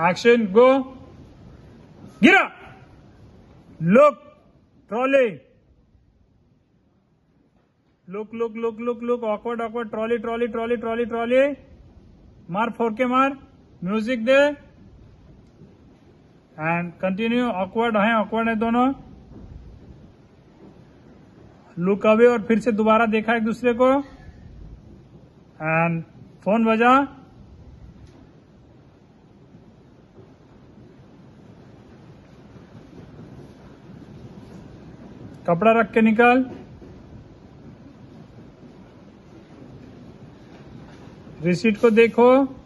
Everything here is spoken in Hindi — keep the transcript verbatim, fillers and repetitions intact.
Action go. गिरा। Look trolley. Look look look look look awkward awkward trolley trolley trolley trolley trolley. मार फोर के मार। म्यूजिक दे एंड कंटिन्यू। ऑकवर्ड है ऑकवर्ड है दोनों। लुक अवे और फिर से दोबारा देखा एक दूसरे को एंड फोन बजा। कपड़ा रख के निकल। रिसीट को देखो।